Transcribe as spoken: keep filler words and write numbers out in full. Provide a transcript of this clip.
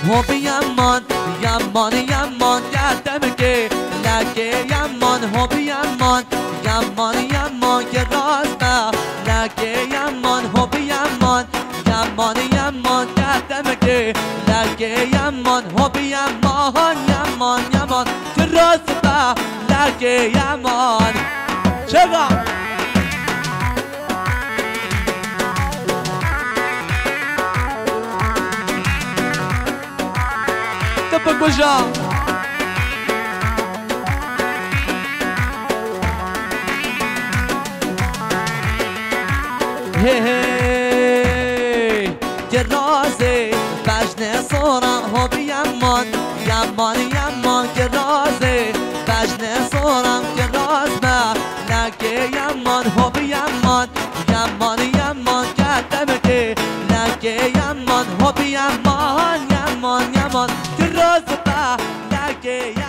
هو بیامان یمان یمان گردم که لگه یمان هو بیامان یمان یمان که راست لگه یمان هو بیامان یمان یمان گردم که لگه یمان هو بیامان یمان یمان که راست لگه یمان چرا کجا هی هی که رازه بجن سوران هو بیامان یمان یمان که رازه بجن سوران که راز ما لگه یمان هو بیامان یمان یمان گردم که لگه یمان هو بیامان یمان یمان که راز با لگه